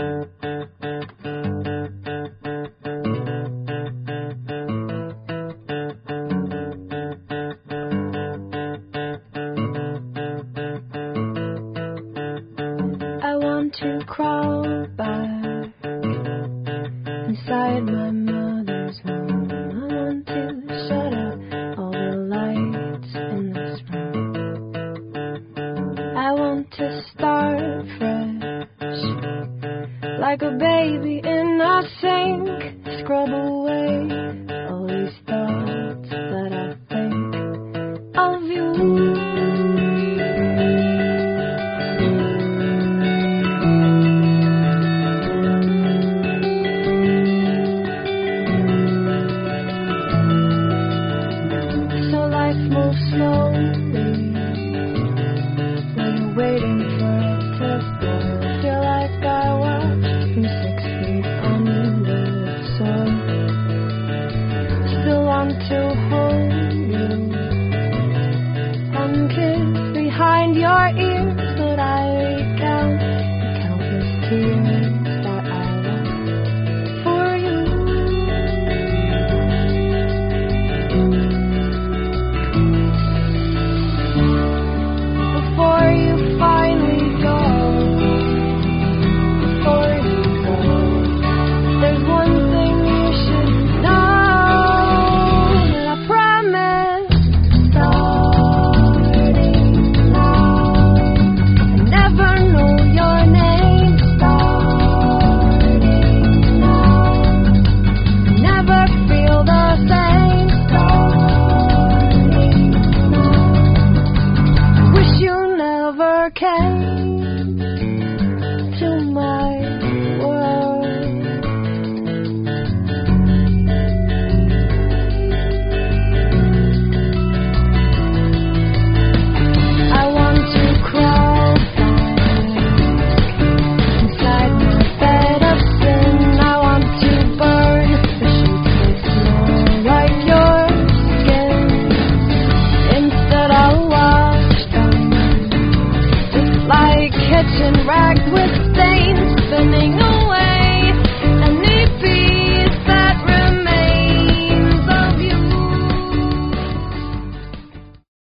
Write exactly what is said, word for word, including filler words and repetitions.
I want to crawl back inside my mother's womb. I want to shut out all the lights in this room. I want to start fresh, like a baby in a sink. Scrub away all these thoughts that I think of you. Move slowly when you're waiting for it to boil. Feel like I watched from six feet under the soil. Still want to hold you and kiss behind your ears, but I recount the countless tears that I lost for you. Before you finally go, before you go, there's one thing you should know, that I promise, starting now, I never know your name, starting now, I never feel the same, starting now, wish you never came to my world. I want to crawl back inside my bed of sin. I want to burn the sheets that smell like your skin. Instead I'll wash them like kitchen rag with stains, spinning away.